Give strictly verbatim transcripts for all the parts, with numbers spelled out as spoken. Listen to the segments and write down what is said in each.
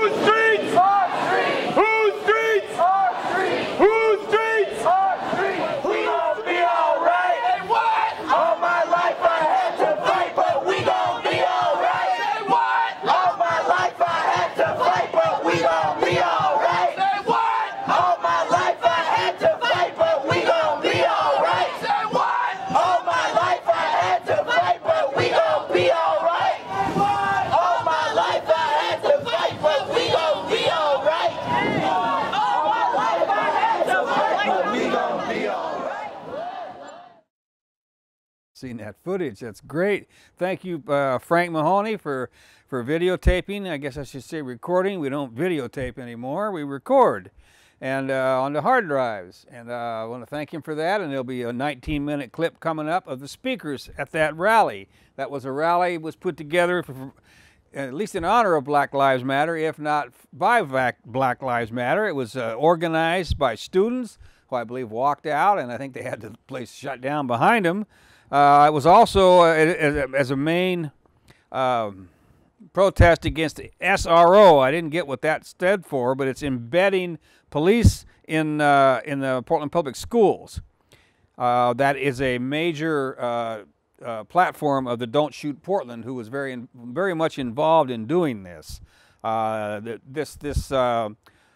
Whose streets? Our streets. Whose streets? Our streets. Whose streets? Our streets. We gon' be alright. Say what? All my life I had to fight, but we gon' be alright. Say what? All my life I had to fight, but we gon' be alright. Say what? All my life I had to fight, but we gon' be alright. Say what? All my life I had to fight, but we gon' be alright. All my life I had to fight, but we gon' be alright. All my life I had to fight, but we gon' be alright. Seen that footage, that's great. Thank you, uh, Frank Mahoney, for, for videotaping. I guess I should say recording. We don't videotape anymore, we record. And uh, on the hard drives. And uh, I want to thank him for that. And there'll be a nineteen minute clip coming up of the speakers at that rally. That was a rally was put together for, at least in honor of Black Lives Matter, if not by Black Lives Matter. It was uh, organized by students who I believe walked out, and I think they had the place shut down behind them. Uh, it was also uh, as, as a main um, protest against the S R O. I didn't get what that stood for, but it's embedding police in uh, in the Portland Public Schools. Uh, that is a major uh, uh, platform of the Don't Shoot Portland, who was very in, very much involved in doing this. Uh, this this uh,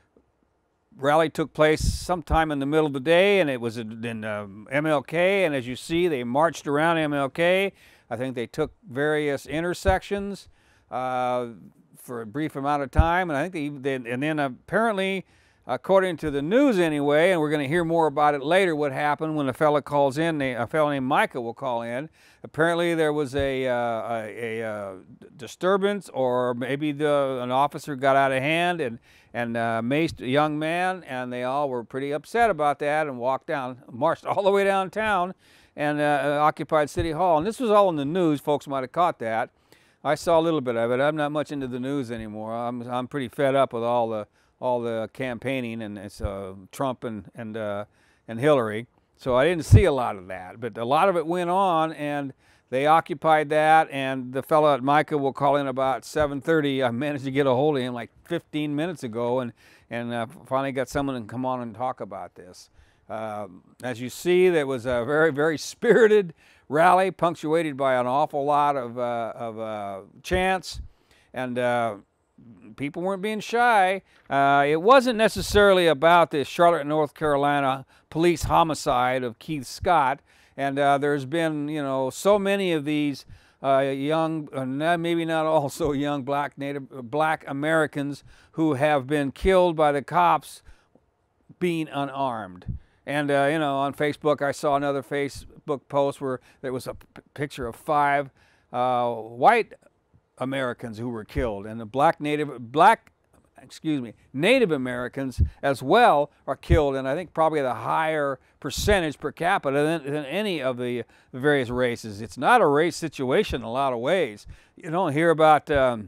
rally took place sometime in the middle of the day, and it was in um, M L K. And as you see, they marched around M L K. I think they took various intersections uh, for a brief amount of time, and I think they, they and then apparently, according to the news anyway, and we're going to hear more about it later, what happened when a fella calls in, they, a fella named Micah will call in. Apparently there was a, uh, a, a uh, disturbance, or maybe the, an officer got out of hand and, and uh, maced a young man, and they all were pretty upset about that and walked down, marched all the way downtown and uh, occupied City Hall. And this was all in the news. Folks might have caught that. I saw a little bit of it. I'm not much into the news anymore. I'm, I'm pretty fed up with all the all the campaigning, and it's uh, Trump and and uh, and Hillary. So I didn't see a lot of that, but a lot of it went on, and they occupied that. And the fellow at Micah will call in about seven thirty. I managed to get a hold of him like fifteen minutes ago, and and uh, finally got someone to come on and talk about this. Uh, as you see, there was a very very spirited rally, punctuated by an awful lot of uh, of uh, chants, and. Uh, People weren't being shy. Uh, it wasn't necessarily about the Charlotte, North Carolina police homicide of Keith Scott. And uh, there's been, you know, so many of these uh, young, uh, maybe not all so young, black Native, black Americans who have been killed by the cops being unarmed. And, uh, you know, on Facebook, I saw another Facebook post where there was a p picture of five uh, white Americans who were killed, and the black native black excuse me Native Americans as well are killed, and I think probably the higher percentage per capita than, than any of the various races. It's not a race situation in a lot of ways. You don't hear about um,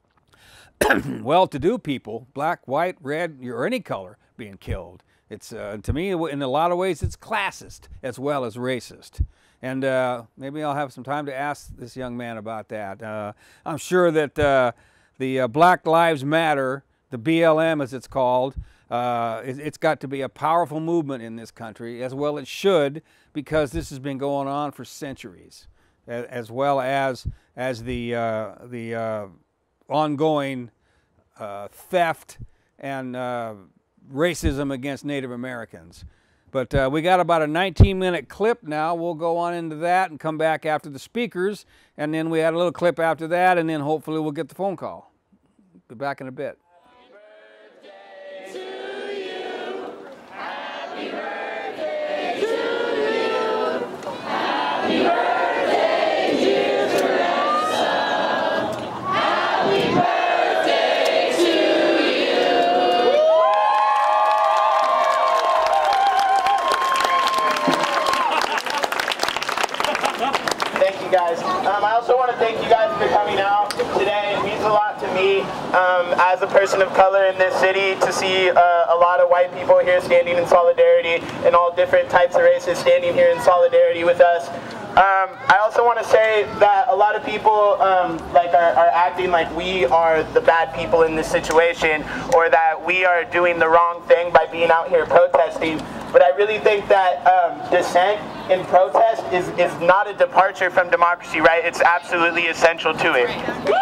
well-to-do people, black, white, red, or any color, being killed. It's uh, to me, in a lot of ways, it's classist as well as racist. And uh, maybe I'll have some time to ask this young man about that. Uh, I'm sure that uh, the uh, Black Lives Matter, the B L M as it's called, uh, it, it's got to be a powerful movement in this country, as well it should, because this has been going on for centuries, as well as as the uh, the uh, ongoing uh, theft and uh, racism against Native Americans. But uh, we got about a nineteen minute clip now. We'll go on into that and come back after the speakers. And then we had a little clip after that, and then hopefully we'll get the phone call. Be back in a bit. Happy birthday to you. Happy birthday to you. Happy birthday, dear Teresa. Happy birthday to you. Thank you guys. Um, I also want to thank you guys for coming out today. It means a lot to me um, as a person of color in this city to see uh, a lot of white people here standing in solidarity and all different types of races standing here in solidarity with us. Um, I also want to say that a lot of people um, like are, are acting like we are the bad people in this situation, or that we are doing the wrong thing by being out here protesting. But I really think that um, dissent in protest is, is not a departure from democracy, right? It's absolutely essential to it.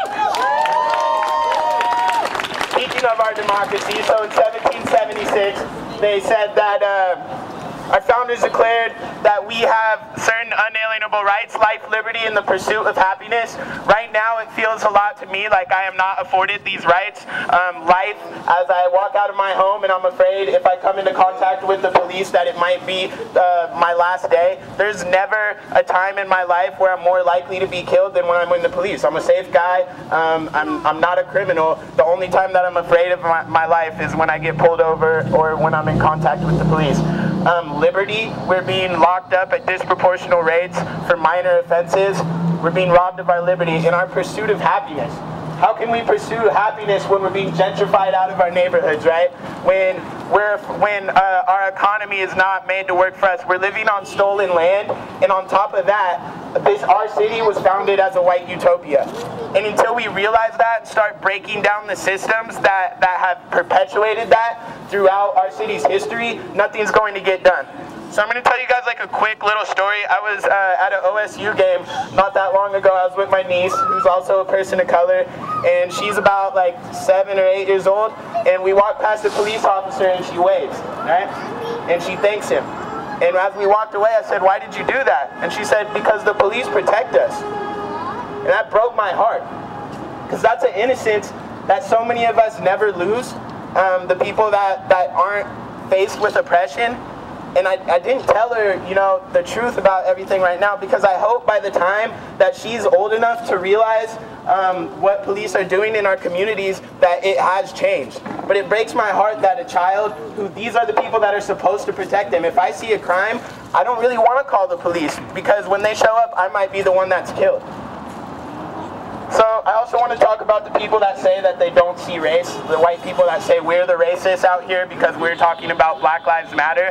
Speaking of our democracy, so in seventeen seventy-six, they said that uh, our founders declared that we have certain unalienable rights, life, liberty, and the pursuit of happiness. Right now, it feels a lot to me like I am not afforded these rights. Um, life, as I walk out of my home and I'm afraid if I come into contact with the police that it might be uh, my last day. There's never a time in my life where I'm more likely to be killed than when I'm in the police. I'm a safe guy. Um, I'm, I'm not a criminal. The only time that I'm afraid of my, my life is when I get pulled over or when I'm in contact with the police. Um, liberty, we're being locked up at disproportional rates for minor offenses. We're being robbed of our liberty in our pursuit of happiness. How can we pursue happiness when we're being gentrified out of our neighborhoods, right? When we're when uh, our economy is not made to work for us. We're living on stolen land, and on top of that, this our city was founded as a white utopia. And until we realize that and start breaking down the systems that, that have perpetuated that throughout our city's history, nothing's going to get done. So I'm going to tell you guys like a quick little story. I was uh, at an O S U game not that long ago. I was with my niece, who's also a person of color, and she's about like seven or eight years old, and we walked past a police officer and she waves, right? And she thanks him. And as we walked away, I said, "Why did you do that?" And she said, "Because the police protect us." And that broke my heart, because that's an innocence that so many of us never lose, um, the people that, that aren't faced with oppression. And I, I didn't tell her, you know, the truth about everything right now, because I hope by the time that she's old enough to realize um, what police are doing in our communities, that it has changed. But it breaks my heart that a child, who these are the people that are supposed to protect them, if I see a crime, I don't really want to call the police, because when they show up, I might be the one that's killed. So I also want to talk about the people that say that they don't see race, the white people that say we're the racists out here because we're talking about Black Lives Matter.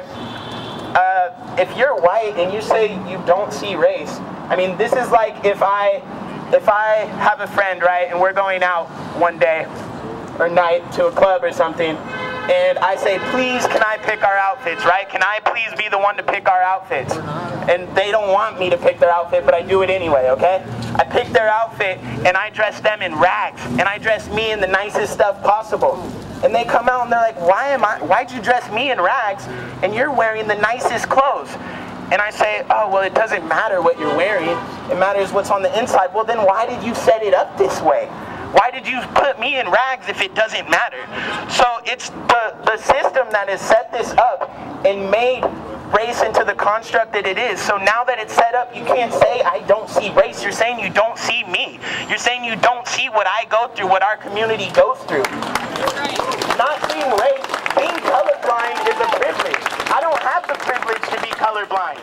Uh, if you're white and you say you don't see race, I mean, this is like if I, if I have a friend, right, and we're going out one day or night to a club or something, and I say, "Please, can I pick our outfits, right? Can I please be the one to pick our outfits?" And they don't want me to pick their outfit, but I do it anyway, okay? I pick their outfit, and I dress them in rags, and I dress me in the nicest stuff possible. And they come out and they're like, "Why am I, why'd you dress me in rags, and you're wearing the nicest clothes?" And I say, "Oh, well, it doesn't matter what you're wearing. It matters what's on the inside." Well, then why did you set it up this way? Why did you put me in rags if it doesn't matter? So it's the, the system that has set this up and made race into the construct that it is. So now that it's set up, you can't say I don't see race. You're saying you don't see me. You're saying you don't see what I go through, what our community goes through. Not seeing race, being colorblind is a privilege. I don't have the privilege to be colorblind.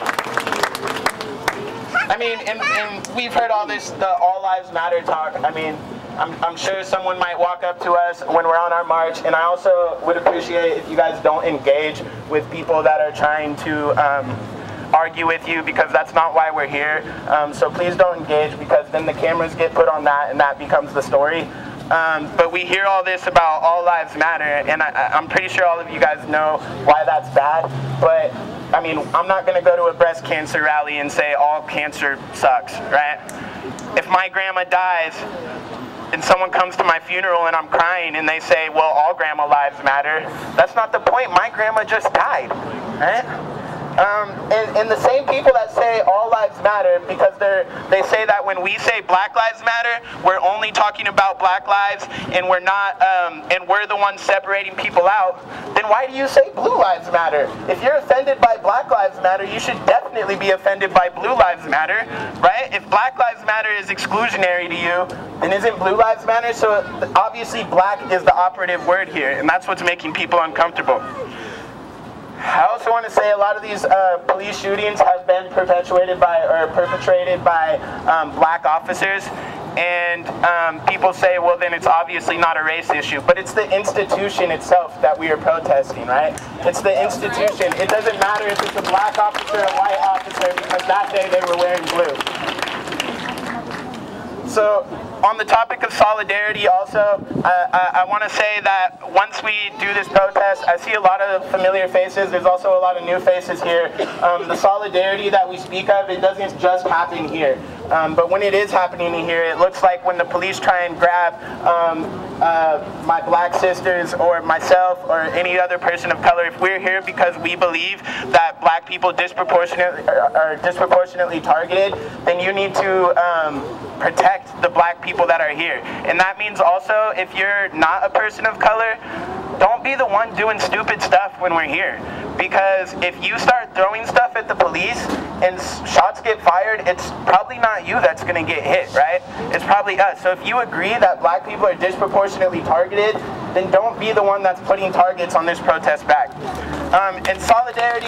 I mean, and, and we've heard all this, the All Lives Matter talk. I mean, I'm, I'm sure someone might walk up to us when we're on our march, and I also would appreciate if you guys don't engage with people that are trying to um, argue with you, because that's not why we're here. Um, so please don't engage, because then the cameras get put on that and that becomes the story. Um, but we hear all this about All Lives Matter, and I, I'm pretty sure all of you guys know why that's bad. But I mean, I'm not going to go to a breast cancer rally and say all cancer sucks, right? If my grandma dies, and someone comes to my funeral and I'm crying and they say, "Well, all grandma lives matter," that's not the point. My grandma just died, right? Um, and, and the same people that say all lives matter, because they're, they say that when we say Black Lives Matter, we're only talking about black lives, and we're not, um, and we're the ones separating people out, then why do you say Blue Lives Matter? If you're offended by Black Lives Matter, you should definitely be offended by Blue Lives Matter, right? If Black Lives Matter is exclusionary to you, then isn't Blue Lives Matter? So obviously black is the operative word here, and that's what's making people uncomfortable. I also want to say a lot of these uh, police shootings have been perpetuated by, or perpetrated by um, black officers, and um, people say, well, then it's obviously not a race issue. But it's the institution itself that we are protesting, right? It's the institution. It doesn't matter if it's a black officer or a white officer, because that day they were wearing blue. So, on the topic of solidarity also, uh, I, I want to say that once we do this protest, I see a lot of familiar faces. There's also a lot of new faces here. Um, the solidarity that we speak of, it doesn't just happen here. Um, but when it is happening here, it looks like when the police try and grab um, uh, my black sisters or myself or any other person of color, if we're here because we believe that black people disproportionately are, are disproportionately targeted, then you need to um, protect the black people that are here. And that means also, if you're not a person of color, don't be the one doing stupid stuff when we're here. Because if you start throwing stuff at the police and shots get fired, it's probably not you that's going to get hit, right? It's probably us. So if you agree that black people are disproportionately targeted, then don't be the one that's putting targets on this protest back. Um, and solidarity...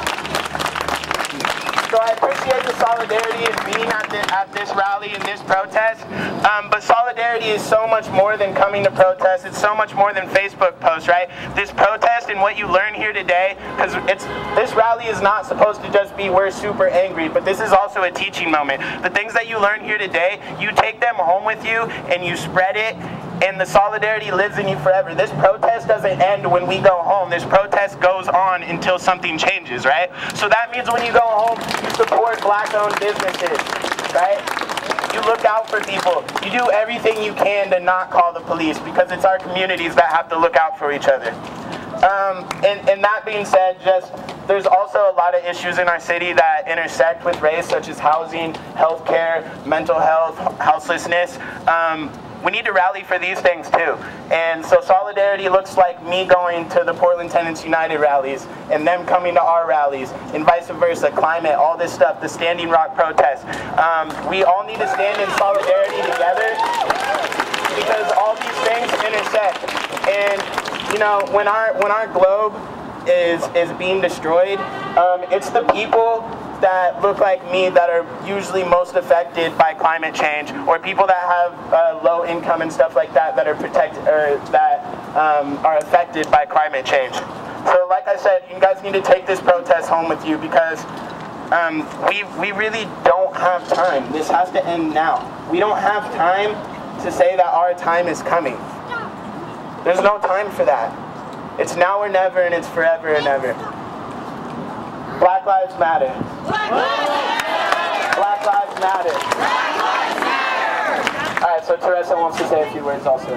So I appreciate the solidarity of being at, the, at this rally and this protest, um, but solidarity is so much more than coming to protest. It's so much more than Facebook posts, right? This protest and what you learn here today, because it's this rally is not supposed to just be we're super angry, but this is also a teaching moment. The things that you learn here today, you take them home with you and you spread it, and the solidarity lives in you forever. This protest doesn't end when we go home. This protest goes on until something changes, right? So that means when you go home, you support black-owned businesses, right? You look out for people. You do everything you can to not call the police, because it's our communities that have to look out for each other. Um, and, and that being said, just there's also a lot of issues in our city that intersect with race, such as housing, healthcare, mental health, houselessness. Um, We need to rally for these things too. And so solidarity looks like me going to the Portland Tenants United rallies and them coming to our rallies, and vice versa, climate, all this stuff, the Standing Rock protest. Um, we all need to stand in solidarity together, because all these things intersect. And you know, when our when our globe is is being destroyed, um, it's the people that look like me that are usually most affected by climate change, or people that have uh, low income and stuff like that that are protected or that um, are affected by climate change. So like I said, you guys need to take this protest home with you, because um, we, we really don't have time. This has to end now. We don't have time to say that our time is coming. There's no time for that. It's now or never, and it's forever and ever. Black Lives Matter. Black Lives Matter. Black Lives Matter. Black Lives Matter. All right, so Teresa wants to say a few words also.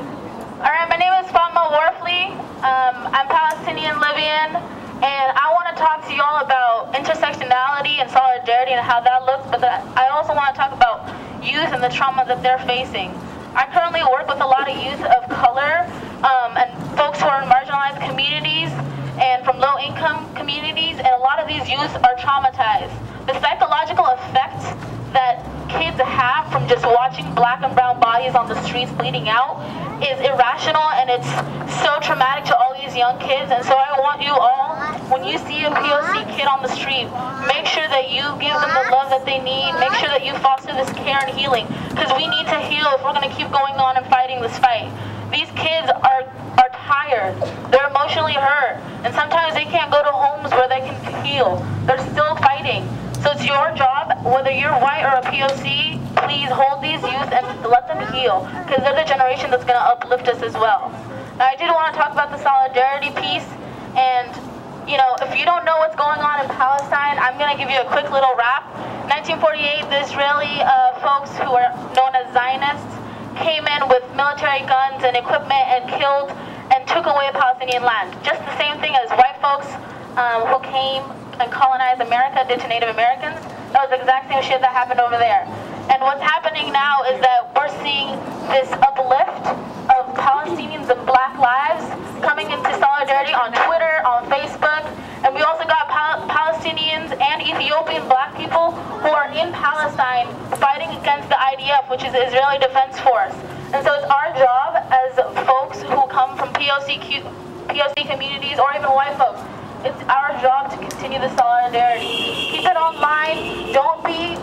All right, my name is Fatma Warfley. Um, I'm Palestinian Libyan, and I want to talk to you all about intersectionality and solidarity and how that looks, but that I also want to talk about youth and the trauma that they're facing. I currently work with a lot of youth of color um, and folks who are in marginalized communities and from low-income communities, and a lot of these youth are traumatized. The psychological effects that kids have from just watching black and brown bodies on the streets bleeding out is irrational, and it's so traumatic to all these young kids. And so I want you all, when you see a P O C kid on the street, make sure that you give them the love that they need, make sure that you foster this care and healing, because we need to heal if we're going to keep going on and fighting this fight. These kids are are tired, they're emotionally hurt, and sometimes they can't go to homes where they can heal. They're still fighting. So it's your job, whether you're white or a P O C, please hold these youth and let them heal, because they're the generation that's going to uplift us as well. Now, I did want to talk about the solidarity piece, and you know, if you don't know what's going on in Palestine, I'm going to give you a quick little wrap. nineteen forty-eight, the Israeli uh, folks who are known as Zionists came in with military guns and equipment and killed and took away Palestinian land. Just the same thing as white folks um, who came and colonized America did to Native Americans. That was the exact same shit that happened over there. And what's happening now is that we're seeing this uplift of Palestinians and black lives coming into solidarity on Twitter, on Facebook, and we also got Pal Palestinians and Ethiopian black people who are in Palestine fighting against the I D F, which is the Israeli Defense Force. And so it's our job as folks who come from P O C, P O C communities, or even white folks, it's our job to continue the solidarity. Keep it online. Don't be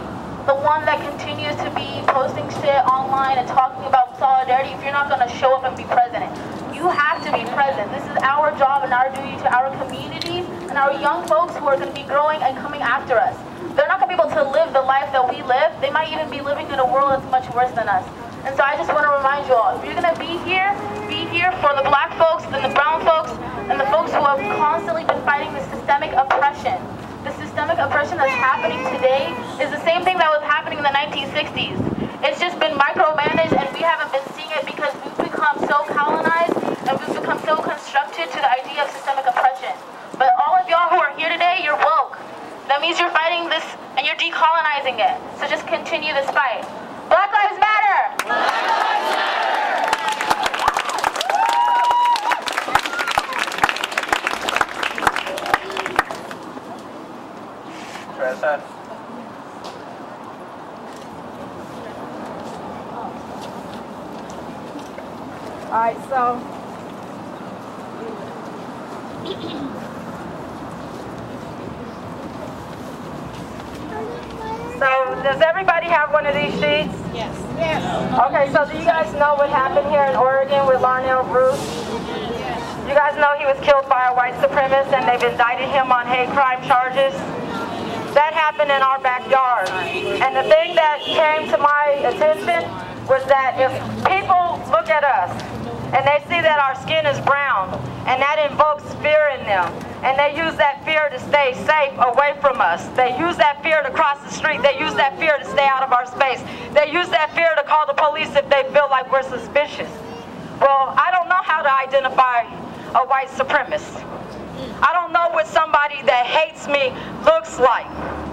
the one that continues to be posting shit online and talking about solidarity if you're not going to show up and be present. You have to be present. This is our job and our duty to our communities and our young folks who are going to be growing and coming after us. They're not going to be able to live the life that we live. They might even be living in a world that's much worse than us. And so I just want to remind you all, if you're going to be here, be here for the black folks and the brown folks and the folks who have constantly been fighting the systemic oppression. The systemic oppression that's happening today is the same thing that was happening in the nineteen sixties. It's just been micromanaged and we haven't been seeing it because we've become so colonized and we've become so constructed to the idea of systemic oppression. But all of y'all who are here today, you're woke. That means you're fighting this and you're decolonizing it. So just continue this fight. Black Lives Matter! Black Lives Matter! Tressa. All right, so so does everybody have one of these sheets? Yes. Yes. Okay, so do you guys know what happened here in Oregon with Larnell Bruce? You guys know he was killed by a white supremacist and they've indicted him on hate crime charges? That happened in our backyard. And the thing that came to my attention was that if people look at us and they see that our skin is brown and that invokes fear in them, and they use that fear to stay safe away from us. They use that fear to cross the street. They use that fear to stay out of our space. They use that fear to call the police if they feel like we're suspicious. Well, I don't know how to identify a white supremacist. I don't know what somebody that hates me looks like.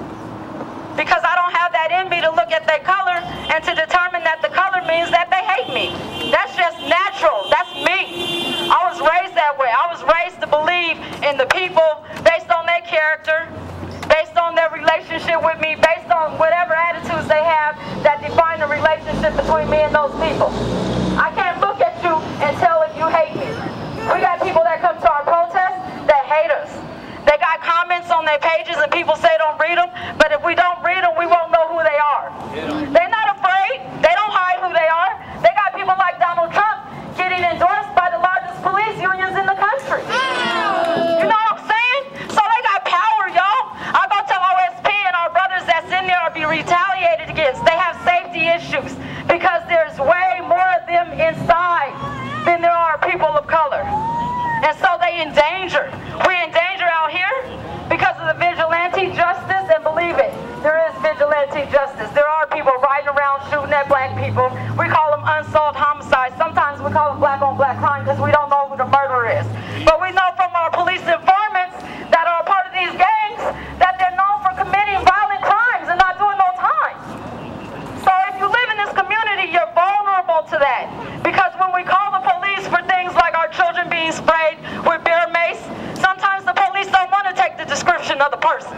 Because I don't have that in me to look at their color and to determine that the color means that they hate me. That's just natural. That's me. I was raised that way. I was raised to believe in the people based on their character, based on their relationship with me, based on whatever attitudes they have that define the relationship between me and those people. I can't look at you and tell if you hate me. We got people that come to our protests that hate us. They got comments on their pages and people say don't read them, but if we don't read them, we won't know who they are. They're not afraid. They don't hide who they are. They got people like Donald Trump getting endorsed by the largest police unions in the country. You know what I'm saying? So they got power, y'all. I go tell O S P and our brothers that's in there are being retaliated against. They have safety issues because there's way more of them inside than there are people of color. And so they in danger. We're in danger out here because of the vigilante justice, and believe it, there is vigilante justice. There are people riding around shooting at black people. We call them unsolved homicides. Sometimes we call them black on black crime because we don't know who the murderer is. But we know from our police informants that are a part of these gangs that they're known for committing violent crimes and not doing no time. So if you live in this community, you're vulnerable to that. Because when we call the police for things like our children being sprayed with bear mace, sometimes the police don't want to take the description of the person.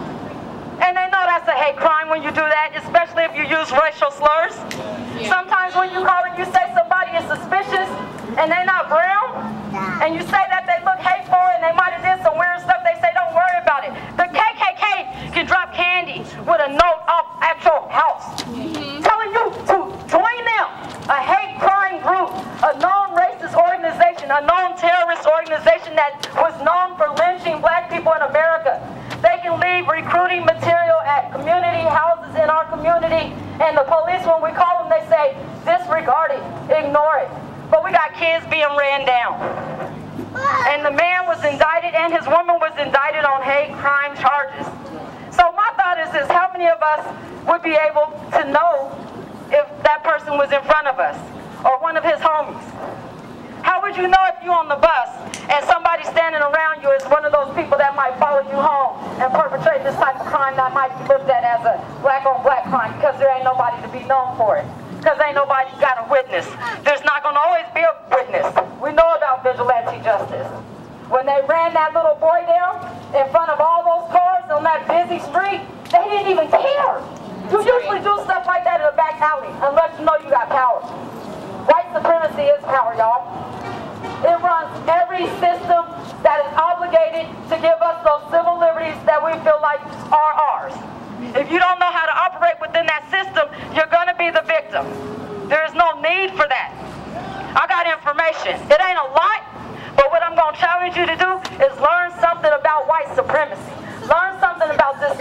And they know that's a hate crime when you do that, especially if you use racial slurs. Yeah. Sometimes when you call and you say somebody is suspicious and they're not brown, and you say that they look hateful and they might have did some weird stuff, they say don't worry about it. The K K K can drop candy with a note off at your house, mm-hmm. telling you to join them. A hate crime group, a known racist organization, a known terrorist organization that was known for lynching black people in America. They can leave recruiting material at community houses in our community, and the police, when we call them, they say, disregard it, ignore it. But we got kids being ran down. And the man was indicted and his woman was indicted on hate crime charges. So my thought is this, how many of us would be able to know if that person was in front of us or one of his homies? How would you know if you're on the bus and somebody standing around you is one of those people that might follow you home and perpetrate this type of crime that might be looked at as a black on black crime because there ain't nobody to be known for it? Because ain't nobody got a witness. There's not going to always be a witness. We know about vigilante justice. When they ran that little boy down in front of all those cars on that busy street, they didn't even care. You usually do stuff like that in a back alley unless you know you got power. White supremacy is power, y'all. It runs every system that is obligated to give us those civil liberties that we feel like are ours. If you don't know how to operate within that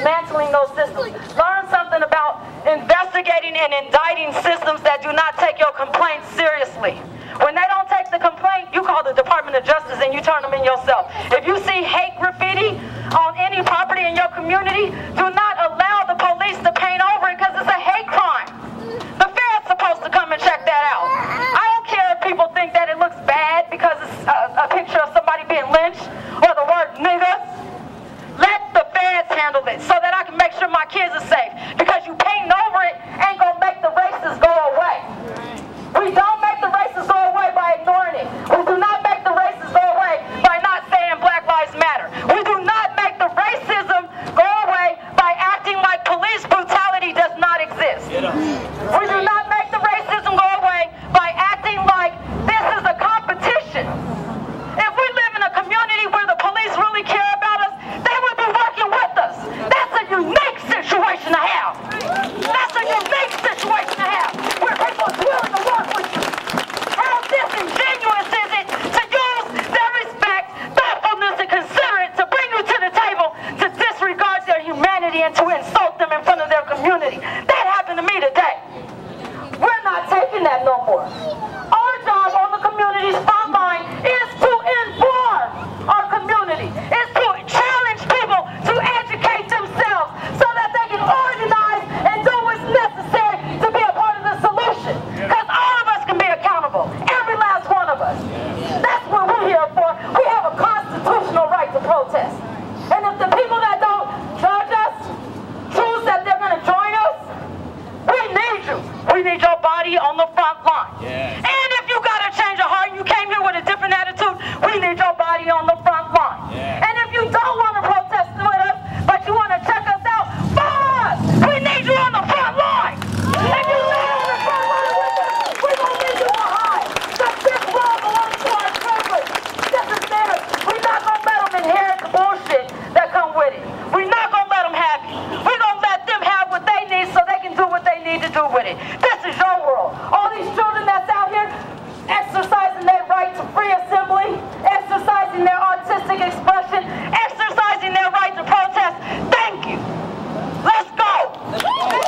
dismantling those systems. Learn something about investigating and indicting systems that do not take your complaints seriously. When they don't take the complaint, you call the Department of Justice and you turn them in yourself. If you see hate graffiti on any property in your community, do not allow the police to paint over it because it's a hate crime. The Fed's supposed to come and check that out. I don't care if people think that it looks bad because it's a, a picture of somebody being lynched or the word nigga. Let the Feds handle it so that I can make sure my kids are safe. Because you painting over it ain't gonna make the racists go away. We don't make the racists go away by ignoring it. We do not make the racists go away by not saying Black Lives Matter. We do not make the racism go away by acting like police brutality does not exist. We do not make the racism go away by acting like this is a competition. If we live in a community where the police really care about us, they would be working with us. That's a unique situation to have. That's a unique situation to have, where people are willing to work with you. How disingenuous is it to use their respect, thoughtfulness, and considerate to bring you to the table to disregard their humanity and to insult them in front of their community? That happened to me today. We're not taking that no more. Our job on the community's front line is to inform our community, is to challenge people to educate themselves so that they can organize and do what's necessary to be a part of the solution. Because all of us can be accountable, every last one of us. That's what we're here for. We have a constitutional right to protest. And if the people that don't judge us choose that they're going to join us, we need you. We need your body on the front line. Yes. And if you got a change of heart and you came here with a different attitude, we need your body on the front line. Yes. And if you don't want to protest with us, but you want to check us out, follow us. We need you on the front line. Yes. If you're not on the front line with us, we're going to leave you behind. Because this world belongs to our privilege. This is theirs. We're not going to let them inherit the bullshit that come with it. We're not going to let them have it. We're going to let them have what they need so they can do what they need to do with it. This is your world. All these children that's out here exercising their right to free assembly, exercising their artistic expression, exercising their right to protest. Thank you. Let's go.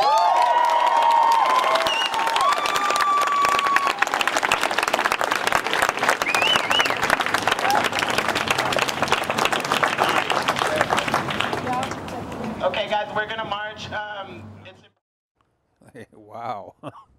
Okay, guys, we're gonna march. Um, it's Hey, wow.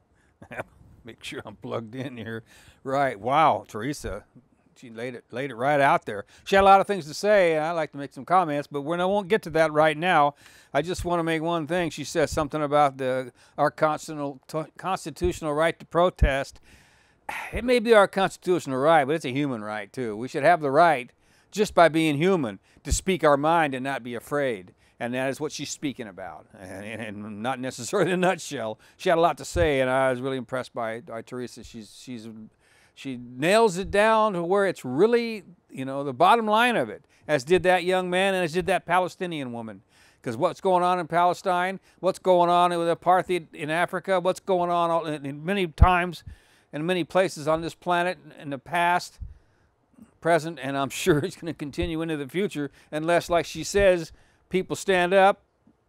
Make sure I'm plugged in here. Right. Wow, Teresa. She laid it laid it right out there. She had a lot of things to say, and I'd like to make some comments, but we're, I won't get to that right now. I just want to make one thing. She says something about the our constitutional constitutional right to protest. It may be our constitutional right, but it's a human right too. We should have the right, just by being human, to speak our mind and not be afraid. And that is what she's speaking about, and, and not necessarily in a nutshell. She had a lot to say, and I was really impressed by, by Teresa. She's she's she nails it down to where it's really, you know, the bottom line of it, as did that young man and as did that Palestinian woman. Because what's going on in Palestine, what's going on with apartheid in Africa, what's going on in many times in many places on this planet in the past, present, and I'm sure it's going to continue into the future unless, like she says, people stand up.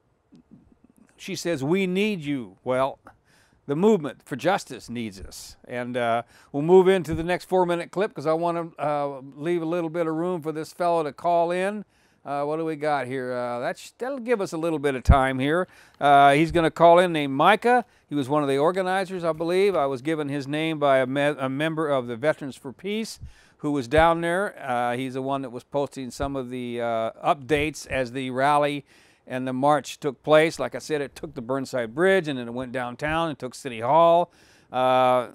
She says, we need you. Well, the movement for justice needs us. And uh, we'll move into the next four-minute clip because I want to uh, leave a little bit of room for this fellow to call in. Uh, what do we got here? Uh, that's, that'll give us a little bit of time here. Uh, he's going to call in named Micah. He was one of the organizers, I believe. I was given his name by a, me a member of the Veterans for Peace who was down there. Uh, he's the one that was posting some of the uh, updates as the rally and the march took place. Like I said, it took the Burnside Bridge, and then it went downtown and took City Hall. Uh,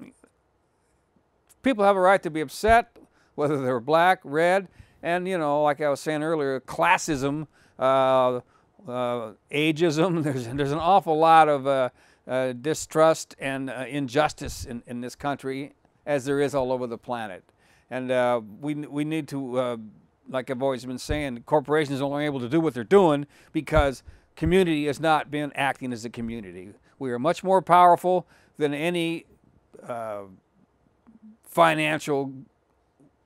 people have a right to be upset, whether they're black, red, and, you know, like I was saying earlier, classism, uh, uh, ageism. There's, there's an awful lot of uh, uh, distrust and uh, injustice in, in this country, as there is all over the planet. And uh, we, we need to, uh, like I've always been saying, corporations are only able to do what they're doing because community has not been acting as a community. We are much more powerful than any uh, financial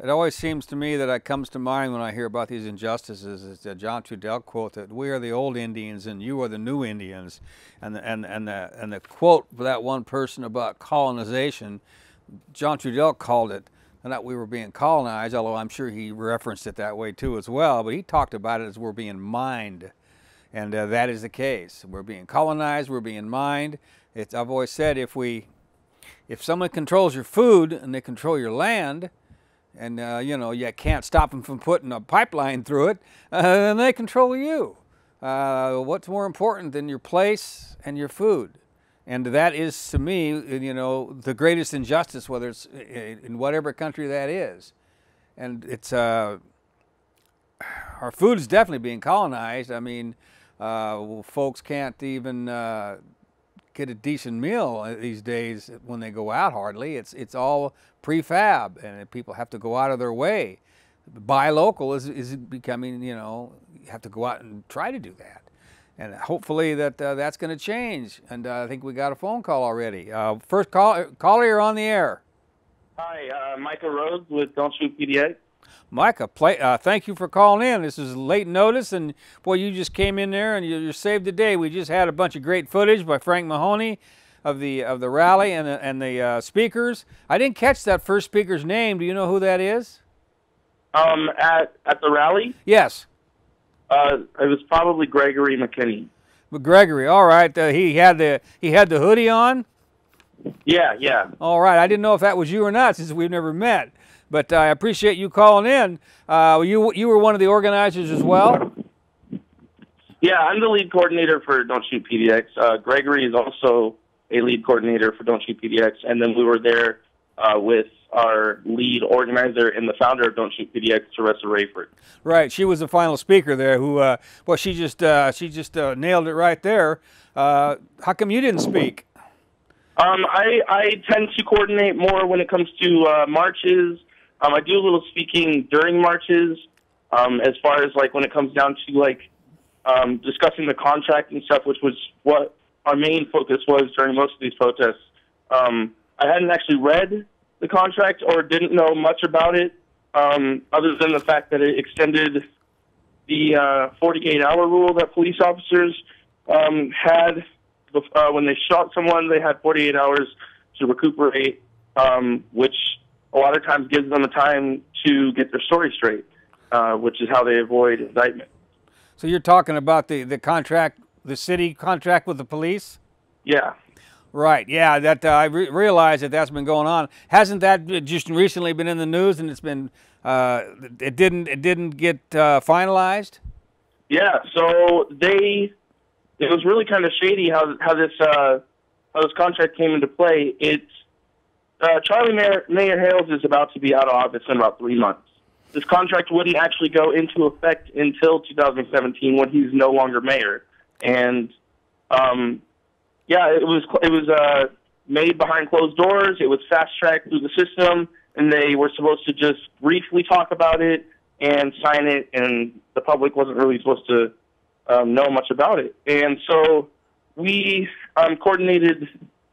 It always seems to me that it comes to mind when I hear about these injustices is the John Trudell quote that we are the old Indians and you are the new Indians, and the, and and the and the quote for that one person about colonization, John Trudell called it not that we were being colonized, although I'm sure he referenced it that way too as well. But he talked about it as we're being mined, and uh, that is the case. We're being colonized. We're being mined. It's I've always said if we if someone controls your food and they control your land, and uh, you know, you can't stop them from putting a pipeline through it, uh, then they control you. Uh, what's more important than your place and your food? And that is, to me, you know, the greatest injustice, whether it's in whatever country that is. And it's, uh, our food is definitely being colonized. I mean, uh, folks can't even uh, get a decent meal these days when they go out hardly. It's, it's all prefab, and people have to go out of their way. Buy local is, is becoming, you know, you have to go out and try to do that. And hopefully that uh, that's going to change. And uh, I think we got a phone call already. Uh, first call, caller, you're on the air. Hi, uh, Micah Rhodes with Don't Shoot P D X. Micah, play, uh, thank you for calling in. This is late notice, and boy, you just came in there and you, you saved the day. We just had a bunch of great footage by Frank Mahoney of the of the rally and the, and the uh, speakers. I didn't catch that first speaker's name. Do you know who that is? Um, at at the rally. Yes. Uh, it was probably Gregory McKinney. Gregory, all right. Uh, he had the he had the hoodie on. Yeah, yeah. All right. I didn't know if that was you or not, since we've never met. But uh, I appreciate you calling in. Uh, you you were one of the organizers as well. Yeah, I'm the lead coordinator for Don't Shoot P D X. Uh, Gregory is also a lead coordinator for Don't Shoot P D X, and then we were there uh, with our lead organizer and the founder of Don't Shoot P D X, Teresa Rayford. Right, she was the final speaker there. Who, uh, well, she just uh, she just uh, nailed it right there. Uh, how come you didn't speak? Um, I I tend to coordinate more when it comes to uh, marches. Um, I do a little speaking during marches. Um, as far as like when it comes down to like um, discussing the contract and stuff, which was what our main focus was during most of these protests. Um, I hadn't actually read the contract or didn't know much about it, um, other than the fact that it extended the uh, forty-eight hour rule that police officers um, had uh, when they shot someone. They had forty-eight hours to recuperate, um, which a lot of times gives them the time to get their story straight, uh, which is how they avoid indictment. So you're talking about the, the contract, the city contract with the police? Yeah. Right, yeah, that uh, I re realize that that's been going on. Hasn't that just recently been in the news, and it's been uh, it didn't it didn't get uh, finalized? Yeah, so they it was really kind of shady how how this uh, how this contract came into play. It's uh, Charlie Mayor, Mayor Hales is about to be out of office in about three months. This contract wouldn't actually go into effect until two thousand seventeen, when he's no longer mayor, and um, yeah, it was it was uh, made behind closed doors. It was fast-tracked through the system, and they were supposed to just briefly talk about it and sign it, and the public wasn't really supposed to um, know much about it. And so we um, coordinated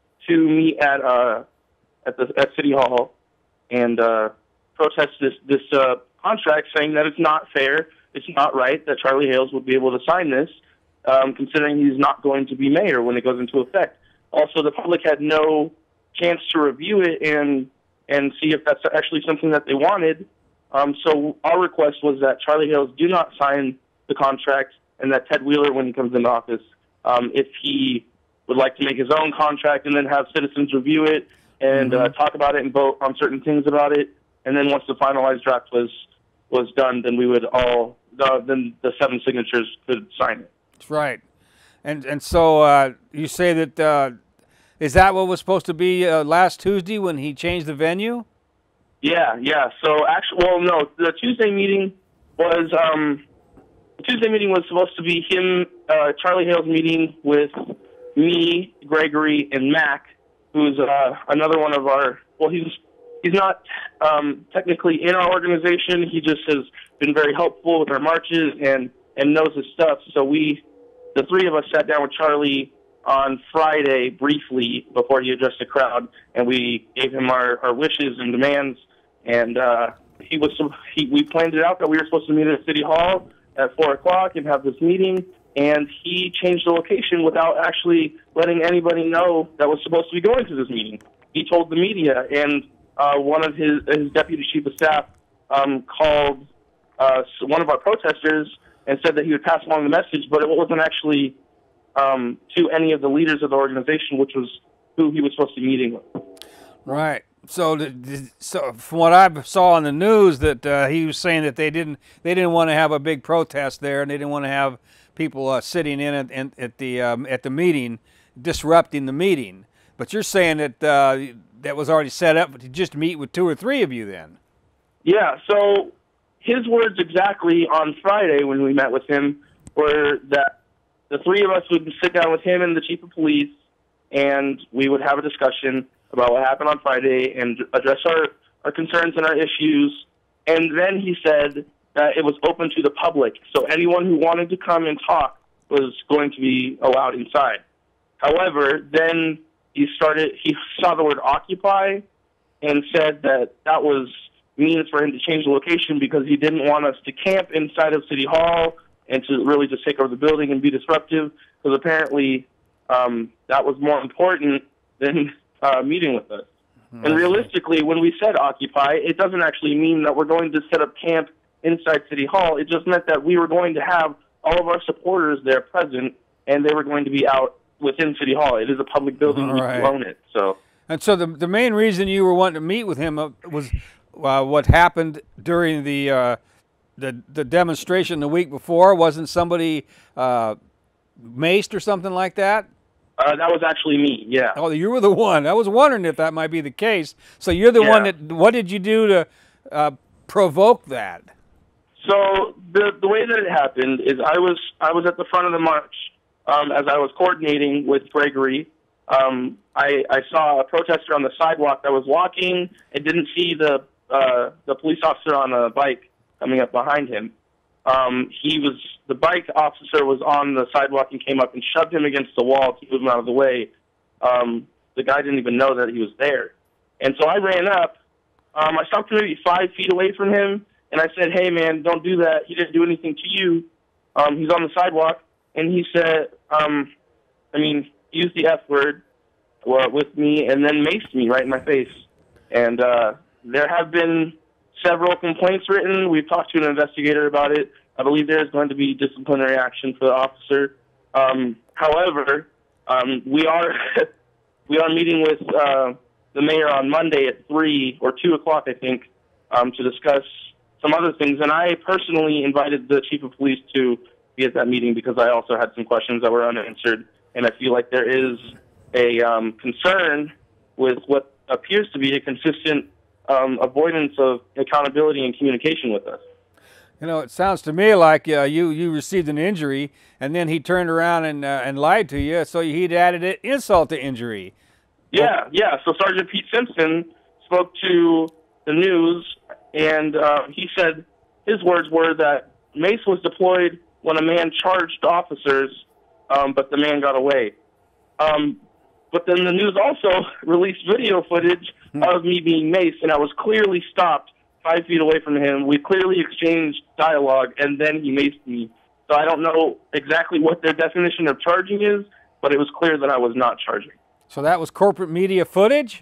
to meet at uh, at the at City Hall and uh, protest this this uh, contract, saying that it's not fair, it's not right that Charlie Hales would be able to sign this, Um, considering he's not going to be mayor when it goes into effect. Also, the public had no chance to review it and and see if that's actually something that they wanted. Um, so our request was that Charlie Hales do not sign the contract, and that Ted Wheeler, when he comes into office, um, if he would like to make his own contract and then have citizens review it and mm-hmm. uh, talk about it and vote on certain things about it, and then once the finalized draft was was done, then we would all uh, then the seven signatures could sign it. That's right. And and so uh, you say that, uh, is that what was supposed to be uh, last Tuesday when he changed the venue? Yeah, yeah. So actually, well, no, the Tuesday meeting was, um, the Tuesday meeting was supposed to be him, uh, Charlie Hales meeting with me, Gregory, and Mac, who's uh, another one of our, well, he's, he's not um, technically in our organization. He just has been very helpful with our marches and, and knows his stuff. So we, the three of us sat down with Charlie on Friday briefly before he addressed the crowd, and we gave him our, our wishes and demands, and uh, he was he, we planned it out that we were supposed to meet at City Hall at four o'clock and have this meeting, and he changed the location without actually letting anybody know that was supposed to be going to this meeting. He told the media, and uh, one of his his deputy chief of staff um, called uh, one of our protesters and said that he would pass along the message, but it wasn't actually um, to any of the leaders of the organization, which was who he was supposed to be meeting with. Right. So, the, so from what I saw on the news, that uh, he was saying that they didn't they didn't want to have a big protest there, and they didn't want to have people uh, sitting in at, in, at the um, at the meeting, disrupting the meeting. But you're saying that uh, that was already set up to just meet with two or three of you then. Yeah. So his words exactly on Friday when we met with him were that the three of us would sit down with him and the chief of police, and we would have a discussion about what happened on Friday and address our, our concerns and our issues. And then he said that it was open to the public, so anyone who wanted to come and talk was going to be allowed inside. However, then he started, he saw the word occupy and said that that was means for him to change the location because he didn't want us to camp inside of City Hall and to really just take over the building and be disruptive, because apparently um, that was more important than Uh, meeting with us. Mm-hmm. And realistically, when we said occupy, it doesn't actually mean that we're going to set up camp inside City Hall. It just meant that we were going to have all of our supporters there present, and they were going to be out within City Hall. It is a public building. Right. We own it. So. And so the the main reason you were wanting to meet with him uh, was uh, what happened during the uh, the the demonstration the week before. Wasn't somebody uh, maced or something like that? Uh, that was actually me, yeah. Oh, you were the one. I was wondering if that might be the case. So you're the yeah. one that, what did you do to uh, provoke that? So the the way that it happened is I was I was at the front of the march um, as I was coordinating with Gregory. Um, I, I saw a protester on the sidewalk that was walking and didn't see the uh, the police officer on a bike coming up behind him. Um, he was, the bike officer was on the sidewalk and came up and shoved him against the wall to move him out of the way. Um, the guy didn't even know that he was there. And so I ran up. Um, I stopped maybe five feet away from him, and I said, "Hey, man, don't do that. He didn't do anything to you. Um, he's on the sidewalk." And he said, um, I mean, used the F word uh, with me and then maced me right in my face. And uh, there have been several complaints written. We've talked to an investigator about it. I believe there is going to be disciplinary action for the officer. Um, however, um, we are we are meeting with uh, the mayor on Monday at three or two o'clock, I think, um, to discuss some other things. And I personally invited the chief of police to be at that meeting because I also had some questions that were unanswered, and I feel like there is a um, concern with what appears to be a consistent Um, avoidance of accountability and communication with us. You know, it sounds to me like uh, you you received an injury, and then he turned around and uh, and lied to you, so he'd added it insult to injury. Yeah, yeah. So Sergeant Pete Simpson spoke to the news, and uh, he said his words were that mace was deployed when a man charged officers, um, but the man got away. Um, but then the news also released video footage of me being maced, and I was clearly stopped five feet away from him. We clearly exchanged dialogue, and then he maced me. So I don't know exactly what their definition of charging is, but it was clear that I was not charging. So that was corporate media footage?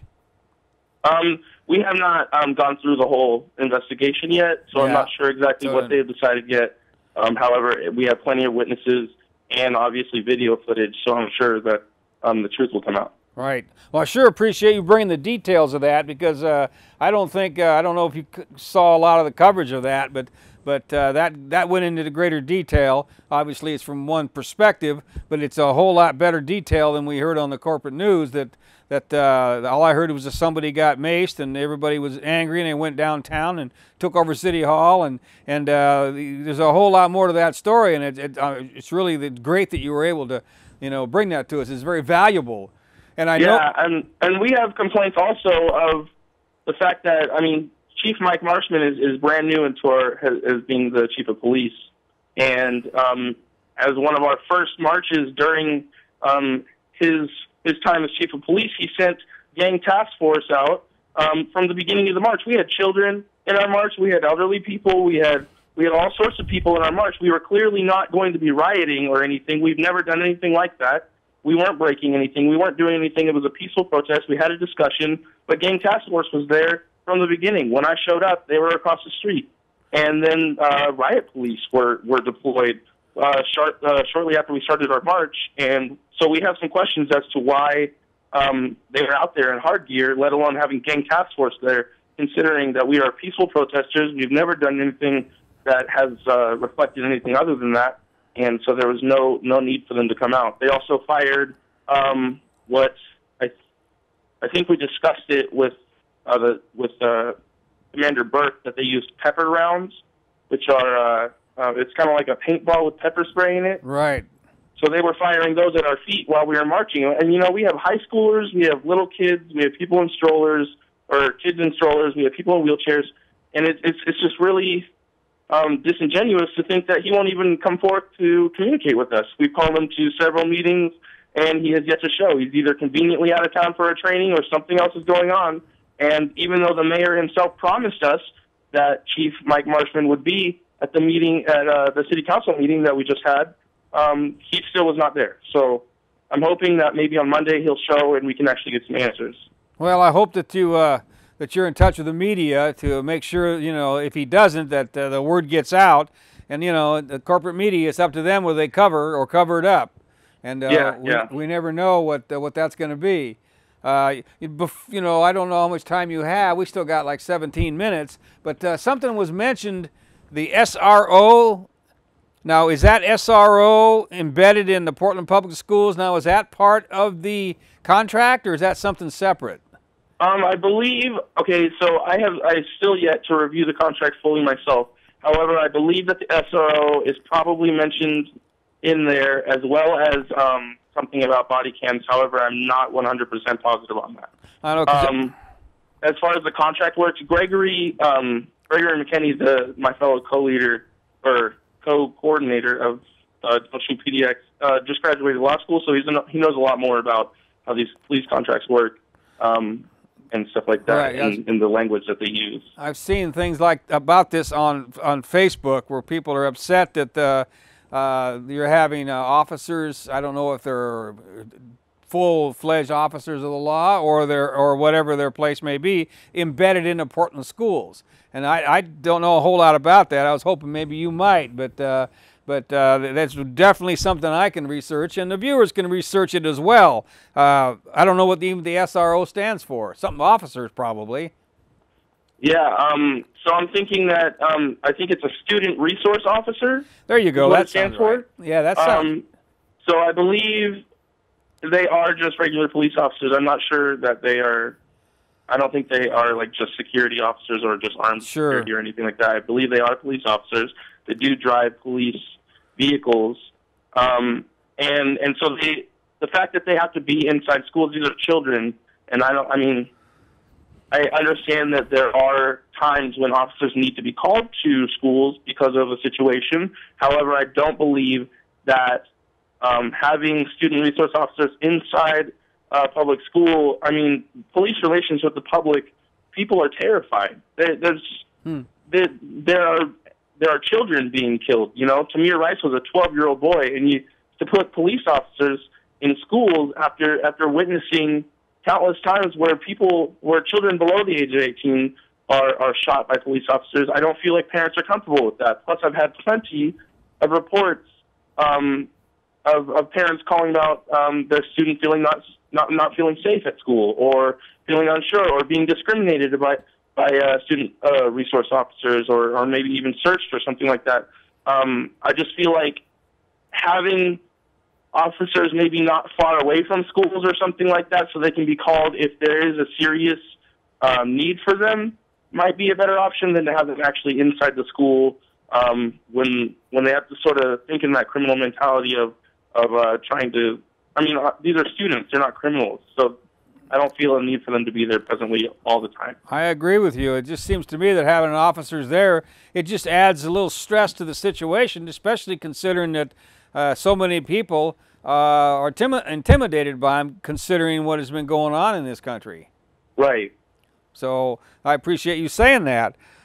Um, we have not um, gone through the whole investigation yet, so yeah. I'm not sure exactly so what they have decided yet. Um, however, we have plenty of witnesses and obviously video footage, so I'm sure that um, the truth will come out. Right. Well, I sure appreciate you bringing the details of that, because uh, I don't think uh, I don't know if you saw a lot of the coverage of that, but but uh, that that went into the greater detail. Obviously, it's from one perspective, but it's a whole lot better detail than we heard on the corporate news. That that uh, all I heard was that somebody got maced and everybody was angry and they went downtown and took over City Hall, and and uh, there's a whole lot more to that story, and it, it, uh, it's really great that you were able to, you know, bring that to us. It's very valuable. And I yeah, know and and we have complaints also of the fact that, I mean, Chief Mike Marshman is, is brand new into our as, as being the chief of police, and um, as one of our first marches during um, his his time as chief of police, he sent gang task force out um, from the beginning of the march. We had children in our march. We had elderly people. We had we had all sorts of people in our march. We were clearly not going to be rioting or anything. We've never done anything like that. We weren't breaking anything. We weren't doing anything. It was a peaceful protest. We had a discussion, but Gang Task Force was there from the beginning. When I showed up, they were across the street. And then uh, riot police were, were deployed uh, short, uh, shortly after we started our march. And so we have some questions as to why um, they were out there in hard gear, let alone having Gang Task Force there, considering that we are peaceful protesters. We've never done anything that has uh, reflected anything other than that. And so there was no no need for them to come out. They also fired um, what I th I think we discussed it with uh, the with uh, Commander Burke, that they used pepper rounds, which are uh, uh, it's kind of like a paintball with pepper spray in it. Right. So they were firing those at our feet while we were marching. And you know, we have high schoolers, we have little kids, we have people in strollers, or kids in strollers, we have people in wheelchairs, and it, it's it's just really Um, disingenuous to think that he won't even come forth to communicate with us. We've called him to several meetings, and he has yet to show. He's either conveniently out of town for a training or something else is going on. And even though the mayor himself promised us that Chief Mike Marshman would be at the meeting, at uh, the city council meeting that we just had, um, he still was not there. So I'm hoping that maybe on Monday he'll show and we can actually get some answers. Well, I hope that you uh, that you're in touch with the media to make sure, you know, if he doesn't, that uh, the word gets out. And, you know, the corporate media, it's up to them whether they cover or cover it up. And uh, yeah, we, yeah. we never know what uh, what that's going to be. Uh, you know, I don't know how much time you have. We still got like seventeen minutes. But uh, something was mentioned, the S R O. Now, is that S R O embedded in the Portland Public Schools? Now, is that part of the contract, or is that something separate? Um, I believe, okay, so I have, I still yet to review the contract fully myself. However, I believe that the S R O is probably mentioned in there, as well as um, something about body cams. However, I'm not one hundred percent positive on that. I know, um, as far as the contract works, Gregory, um, Gregory McKinney, the, my fellow co-leader, or co-coordinator of uh, P D X, uh, just graduated law school, so he's a, he knows a lot more about how these police contracts work. Um, and stuff like that, right, in, in the language that they use. I've seen things like about this on on Facebook, where people are upset that uh, uh, you're having uh, officers. I don't know if they're full-fledged officers of the law or they're or whatever their place may be, embedded into Portland schools. And I, I don't know a whole lot about that. I was hoping maybe you might, but uh, but uh, that's definitely something I can research, and the viewers can research it as well. Uh, I don't know what the, even the S R O stands for. Something officers, probably. Yeah, um, so I'm thinking that, um, I think it's a student resource officer. There you go. What that it stands right. for. Yeah, that's um, so I believe they are just regular police officers. I'm not sure that they are, I don't think they are like just security officers or just armed sure. security or anything like that. I believe they are police officers. They do drive police vehicles, um, and and so they, the fact that they have to be inside schools, these are children, and I don't, I mean, I understand that there are times when officers need to be called to schools because of a situation. However, I don't believe that um, having student resource officers inside uh, public school, I mean, police relations with the public, people are terrified. There, there's, hmm. there, there are there are children being killed. You know, Tamir Rice was a twelve-year-old boy, and you to put police officers in schools after after witnessing countless times where people, where children below the age of eighteen are, are shot by police officers, I don't feel like parents are comfortable with that. Plus, I've had plenty of reports um, of, of parents calling about um, their student feeling not, not not feeling safe at school, or feeling unsure, or being discriminated by by uh, student uh, resource officers, or, or maybe even searched or something like that. Um, I just feel like having officers maybe not far away from schools or something like that, so they can be called if there is a serious um, need for them, might be a better option than to have them actually inside the school um, when when they have to sort of think in that criminal mentality of of uh, trying to. I mean, uh, these are students; they're not criminals, so I don't feel a need for them to be there presently all the time. I agree with you. It just seems to me that having officers there, it just adds a little stress to the situation, especially considering that uh, so many people uh, are tim intimidated by them, considering what has been going on in this country. Right. So I appreciate you saying that.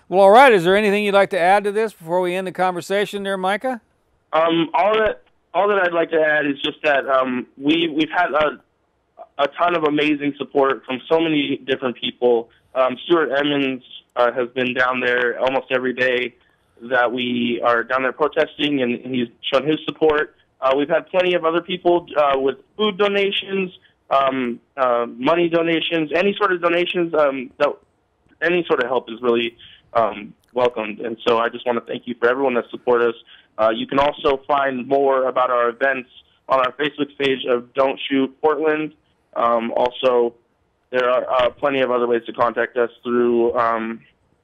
Well, all right. Is there anything you'd like to add to this before we end the conversation there, Micah? Um, all that all that I'd like to add is just that um, we we've had a a ton of amazing support from so many different people. Um, Stuart Emmons uh, has been down there almost every day that we are down there protesting, and he's shown his support. Uh, we've had plenty of other people uh, with food donations, um, uh, money donations, any sort of donations. Um, that any sort of help is really um, welcomed. And so I just want to thank you for everyone that supported us. Uh, you can also find more about our events on our Facebook page of Don't Shoot Portland. Um, also, there are uh, plenty of other ways to contact us through um,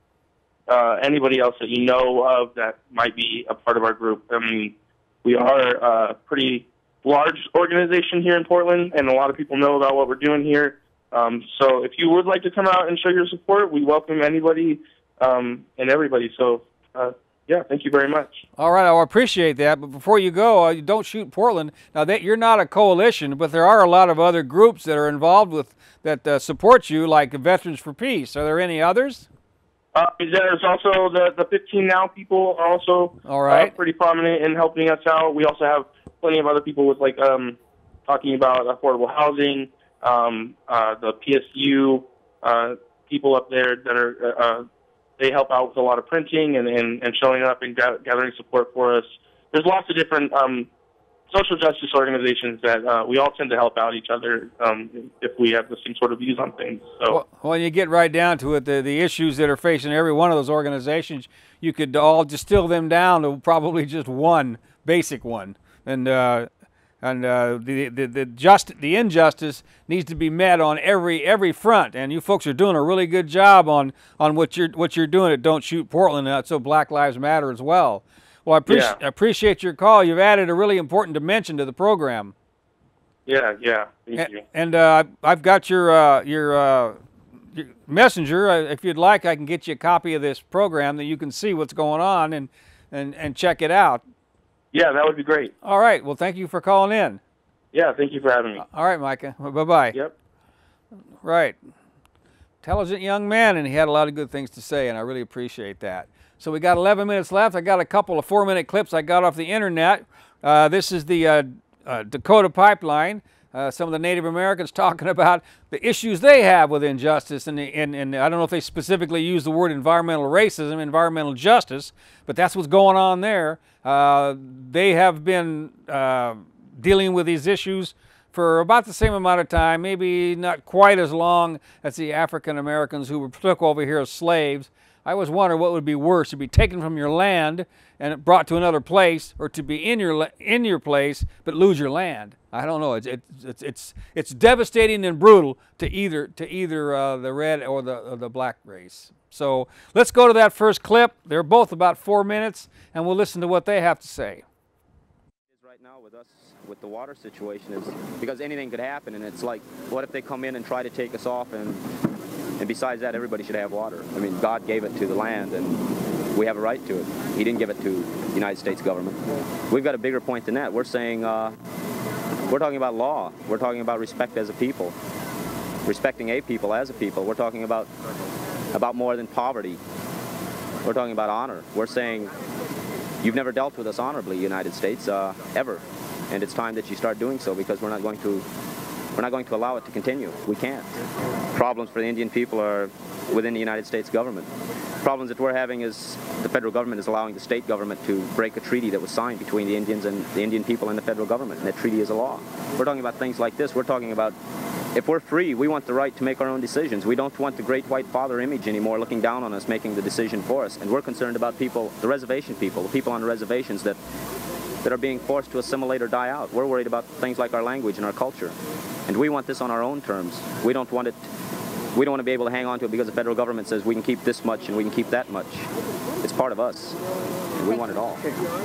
uh, anybody else that you know of that might be a part of our group. I mean, we are a pretty large organization here in Portland, and a lot of people know about what we're doing here. Um, so if you would like to come out and show your support, we welcome anybody um, and everybody. So, uh, yeah, thank you very much. All right, I appreciate that. But before you go, uh, Don't Shoot Portland. Now, that you're not a coalition, but there are a lot of other groups that are involved with that uh, support you, like Veterans for Peace. Are there any others? Uh, there's also the, the fifteen Now people are also All right. uh, pretty prominent in helping us out. We also have plenty of other people with, like, um, talking about affordable housing, um, uh, the P S U uh, people up there that are, uh, they help out with a lot of printing and, and, and showing up and gathering support for us. There's lots of different um, social justice organizations that uh, we all tend to help out each other um, if we have the same sort of views on things. So, well, when you get right down to it, the, the issues that are facing every one of those organizations, you could all distill them down to probably just one basic one. And uh, and uh, the the the just the injustice needs to be met on every every front. And you folks are doing a really good job on on what you're what you're doing at Don't Shoot Portland. And so Black Lives Matter as well. Well, I appreciate yeah. appreciate your call. You've added a really important dimension to the program. Yeah, yeah. Thank and, you. And uh, I've got your uh, your, uh, your messenger. Uh, if you'd like, I can get you a copy of this program that you can see what's going on and and and check it out. Yeah, that would be great. All right. Well, thank you for calling in. Yeah, thank you for having me. All right, Micah. Bye-bye. Yep. Right. Intelligent young man, and he had a lot of good things to say, and I really appreciate that. So we got eleven minutes left. I got a couple of four-minute clips I got off the internet. Uh, this is the uh, uh, Dakota pipeline. Uh, some of the Native Americans talking about the issues they have with injustice, and, and, and I don't know if they specifically use the word environmental racism, environmental justice, but that's what's going on there. Uh, they have been uh, dealing with these issues for about the same amount of time, maybe not quite as long as the African Americans who were took over here as slaves. I always wonder what would be worse, to be taken from your land and brought to another place, or to be in your in your place but lose your land. I don't know. It's it's it's it's devastating and brutal to either to either uh, the red or the or the black race. So let's go to that first clip. They're both about four minutes, and we'll listen to what they have to say. Right now with us, with the water situation, is because anything could happen, and it's like, what if they come in and try to take us off, and and besides that, everybody should have water. I mean, God gave it to the land, and we have a right to it. He didn't give it to the United States government. We've got a bigger point than that. We're saying, uh, we're talking about law. We're talking about respect as a people, respecting a people as a people. We're talking about about more than poverty. We're talking about honor. We're saying, you've never dealt with us honorably, United States, uh, ever, and it's time that you start doing so, because we're not going to we're not going to allow it to continue. We can't. Problems for the Indian people are within the United States government. Problems that we're having is the federal government is allowing the state government to break a treaty that was signed between the Indians and the Indian people and the federal government, and that treaty is a law. We're talking about things like this. We're talking about, if we're free, we want the right to make our own decisions. We don't want the great white father image anymore looking down on us, making the decision for us. And we're concerned about people, the reservation people, the people on the reservations that, that are being forced to assimilate or die out. We're worried about things like our language and our culture. And we want this on our own terms. We don't want it, we don't want to be able to hang on to it because the federal government says we can keep this much and we can keep that much. It's part of us, and we want it all.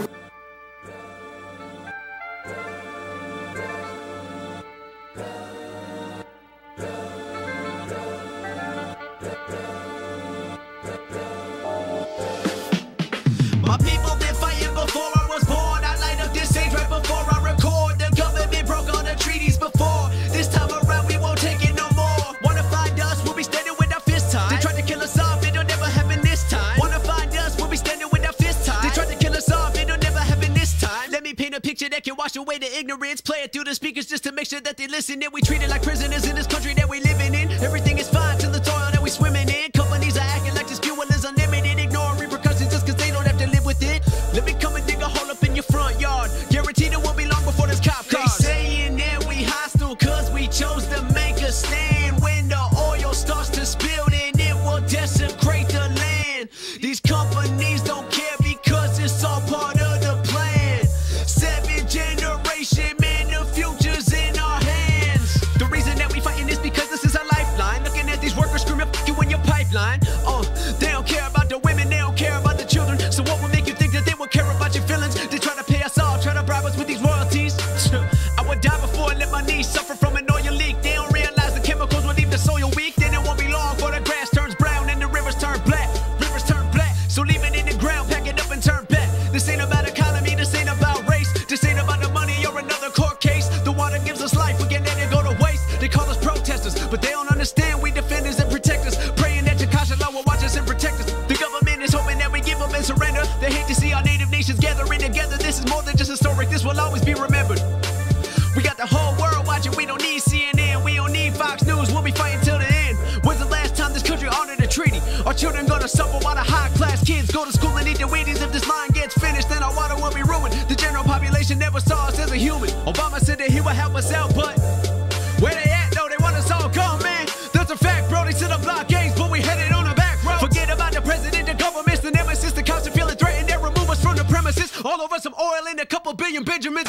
My people been fighting before I was born. I light up this stage right before I record. The government broke all the treaties before. This time around we won't take it no more. Wanna find us, we'll be standing with our fists tied. They tried to kill us off, it'll never happen this time. Wanna picture that can wash away the ignorance. Play it through the speakers just to make sure that they listen. And we treat it like prisoners in this country that we living in. Everything is fine till the soil that we swimming in. Companies are acting like this fuel is unlimited, ignoring repercussions just cause they don't have to live with it. Let me come and dig a hole up in your front yard. Guaranteed it won't be long before there's cop cars. They saying that we hostile cause we chose to make a stand. When the oil starts to spill, then it will desecrate the land. These companies don't care because it's all part of the plan. Seven generation, man, the future's in our hands. The reason that we fighting is because this is our lifeline. Looking at these workers screaming, fuck you in your pipeline. Oh, they don't care about the women, they don't care about the children. So what would make you think that they would care about your feelings? They try to pay us all, try to bribe us with these royalties. I would die before I let my knees suffer from an oil leak. They don't realize the chemicals will leave the soil weak. Then it won't be long before the grass turns brown and the rivers turn black. Rivers turn black, so leave it in the ground, pack it up and turn back. This ain't about economy, this ain't about race. This ain't about the money or another court case. The water gives us life, we can't let it go to waste. They call us protesters, but they don't understand we defenders and protectors. Praying that Jakasha law will watch us and protect us. The government is hoping that we give them and surrender. They hate to see our native nations gathering together. This is more than just historic, this will always be remembered. We got the whole world watching, we don't need C N N, we don't need Fox News, we'll be fighting till the end. When's the last time this country honored a treaty? Our children gonna suffer while the high-class kids go to school and eat their Wheaties. If this line gets finished, then our water will be ruined. The general population never saw us as a human. Obama said that he would help us out, but where they at? No, they want us all gone, man. That's a fact, bro, they set up blockades, but we headed on the back road. Forget about the president, the governments, the nemesis, the cops are feeling threatened, they remove us from the premises. All over some oil and a couple billion Benjamins.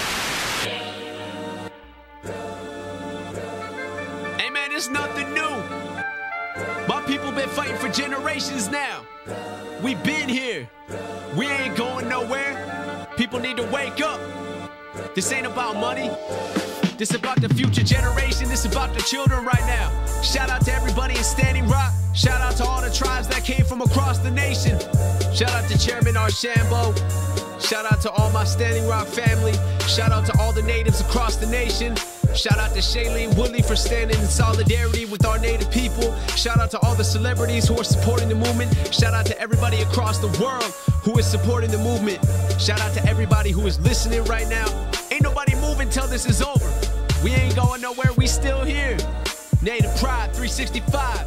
Hey man, it's nothing new. My people been fighting for generations now. We been here. We ain't going nowhere. People need to wake up. This ain't about money. This about the future generation. This about the children right now. Shout out to everybody in Standing Rock. Shout out to all the tribes that came from across the nation. Shout out to Chairman Archambault. Shout out to all my Standing Rock family. Shout out to all the natives across the nation. Shout out to Shailene Woodley for standing in solidarity with our native people. Shout out to all the celebrities who are supporting the movement. Shout out to everybody across the world who is supporting the movement. Shout out to everybody who is listening right now. Ain't nobody moving till this is over. We ain't going nowhere, we still here. Native Pride three sixty-five.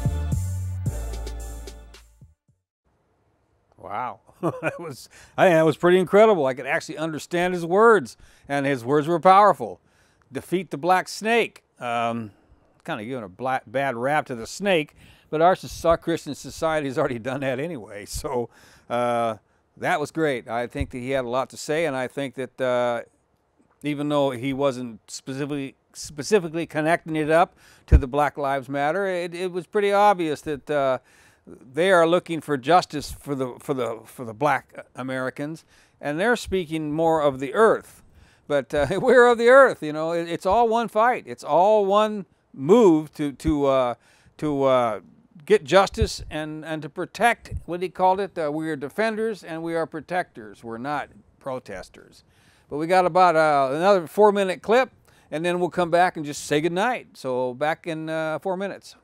Wow. that was I think that was pretty incredible. I could actually understand his words, and his words were powerful. Defeat the black snake. Um, kind of giving a black, bad rap to the snake, but our, our Christian society has already done that anyway. So uh, that was great. I think that he had a lot to say, and I think that uh, even though he wasn't specifically specifically connecting it up to the Black Lives Matter, it, it was pretty obvious that uh, they are looking for justice for the for the for the black Americans, and they're speaking more of the earth. But uh, we're of the earth, you know. It, it's all one fight. It's all one move to to uh, to uh, get justice and and to protect. What he called it? Uh, we are defenders and we are protectors. We're not protesters. But we got about uh, another four-minute clip, and then we'll come back and just say goodnight. So back in uh, four minutes.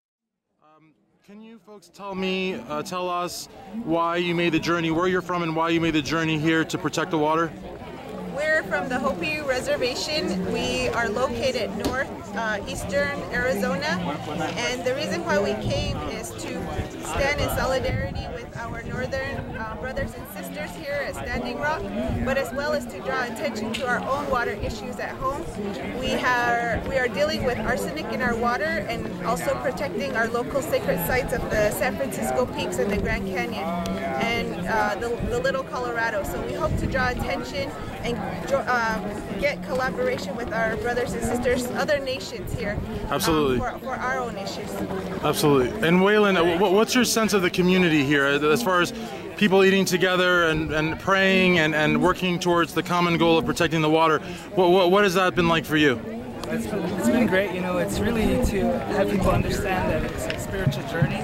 Um, can you folks tell me, uh, tell us why you made the journey, where you're from, and why you made the journey here to protect the water? We're from the Hopi Reservation. We are located north uh, eastern Arizona, and the reason why we came is to stand in solidarity with our northern uh, brothers and sisters here at Standing Rock, but as well as to draw attention to our own water issues at home. We are we are dealing with arsenic in our water and also protecting our local sacred sites of the San Francisco Peaks and the Grand Canyon and uh, the, the Little Colorado. So we hope to draw attention and uh, get collaboration with our brothers and sisters, other nations here. Absolutely. Um, for, for our own issues. Absolutely. And Waylon, what's your sense of the community here as far as people eating together and, and praying and, and working towards the common goal of protecting the water? What, what, what has that been like for you? It's been, it's been great. You know, it's really to have people understand that it's a spiritual journey,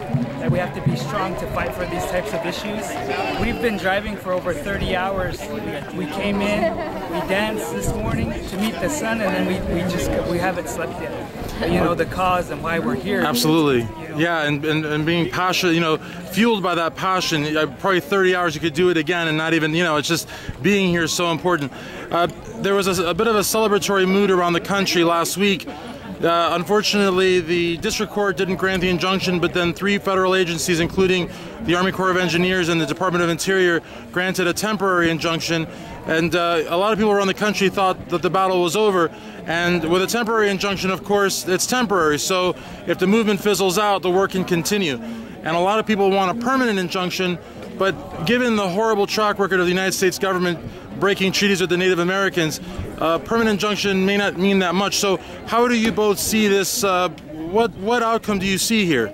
that we have to be strong to fight for these types of issues. We've been driving for over thirty hours. We came in, we danced this morning to meet the sun, and then we, we just we haven't slept yet. But, you know, the cause and why we're here. Absolutely. You know, yeah, and, and, and being passionate, you know, fueled by that passion. Probably thirty hours you could do it again and not even, you know, it's just being here is so important. Uh, there was a, a bit of a celebratory mood around the country last week. Uh, unfortunately, the district court didn't grant the injunction, but then three federal agencies, including the Army Corps of Engineers and the Department of Interior, granted a temporary injunction. And uh, a lot of people around the country thought that the battle was over. And with a temporary injunction, of course, it's temporary. So if the movement fizzles out, the work can continue. And a lot of people want a permanent injunction, but given the horrible track record of the United States government breaking treaties with the Native Americans, a permanent injunction may not mean that much. So how do you both see this? Uh, what, what outcome do you see here?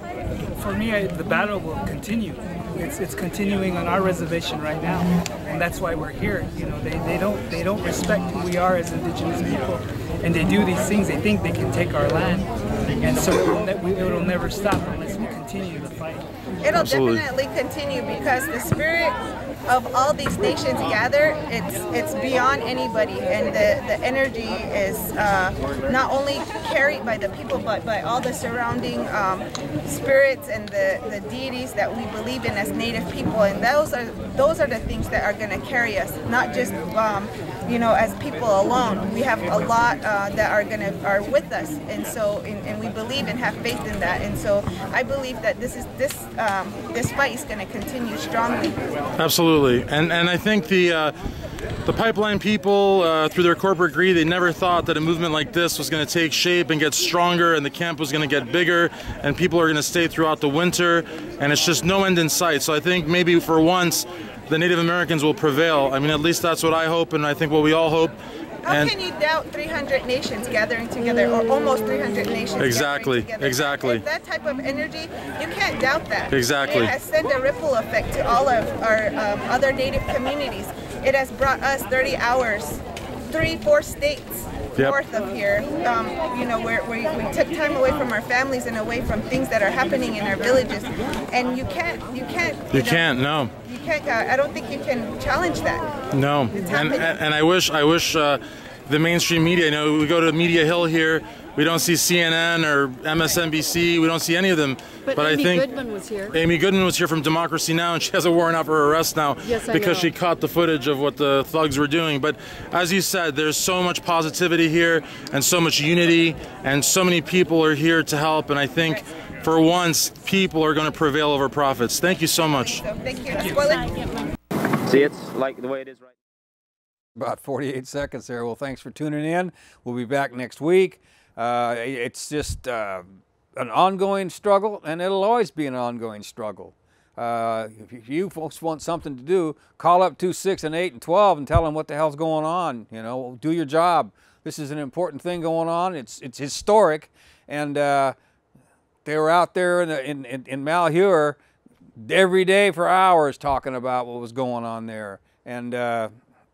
For me, I, the battle will continue. It's, it's continuing on our reservation right now, and that's why we're here. You know, they, they don't they don't respect who we are as indigenous people, and they do these things. They think they can take our land, and so it will, ne it will never stop unless we continue the fight. It'll Absolutely. definitely continue because the spirit of all these nations gathered, it's it's beyond anybody, and the, the energy is uh, not only carried by the people but by all the surrounding um, spirits and the, the deities that we believe in as Native people, and those are those are the things that are going to carry us, not just um, you know, as people alone. We have a lot uh, that are gonna are with us, and so and, and we believe and have faith in that, and so I believe that this is this um, this fight is going to continue strongly. Absolutely, and and I think the uh, the pipeline people, uh, through their corporate greed, they never thought that a movement like this was going to take shape and get stronger, and the camp was going to get bigger, and people are going to stay throughout the winter, and it's just no end in sight. So I think maybe for once, the Native Americans will prevail. I mean, at least that's what I hope, and I think what we all hope. How and can you doubt three hundred nations gathering together, or almost three hundred nations exactly, gathering together? exactly. And that type of energy, you can't doubt that. Exactly. It has sent a ripple effect to all of our um, other Native communities. It has brought us thirty hours, three, four states Yep. north of here. Um, you know, where we, we took time away from our families and away from things that are happening in our villages, and you can't, you can't. You, You know, can't, no. You can't. Uh, I don't think you can challenge that. No, It's and, happening. and I wish I wish uh, the mainstream media. You know, we go to Media Hill here, we don't see C N N or M S N B C. We don't see any of them. But, but Amy I think Goodman was here. Amy Goodman was here from Democracy Now! And she has a warrant out for her arrest now Yes, I because know. she caught the footage of what the thugs were doing. But as you said, there's so much positivity here and so much unity, and so many people are here to help. And I think for once, people are going to prevail over profits. Thank you so much. So thank you. See, it's like the way it is right now. About forty-eight seconds there. Well, thanks for tuning in. We'll be back next week. Uh, it's just uh, an ongoing struggle, and it'll always be an ongoing struggle. Uh, if you folks want something to do, call up two, six, and eight, and twelve and tell them what the hell's going on. You know, do your job. This is an important thing going on. It's it's historic, and uh, they were out there in, the, in, in, in Malheur every day for hours talking about what was going on there. And uh,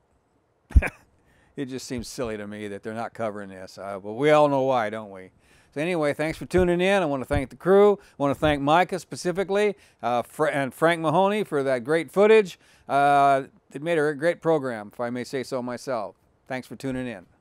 it just seems silly to me that they're not covering this. Uh, but we all know why, don't we? So anyway, thanks for tuning in. I want to thank the crew. I want to thank Micah specifically, uh, Fra and Frank Mahoney for that great footage. Uh, it made a great program, if I may say so myself. Thanks for tuning in.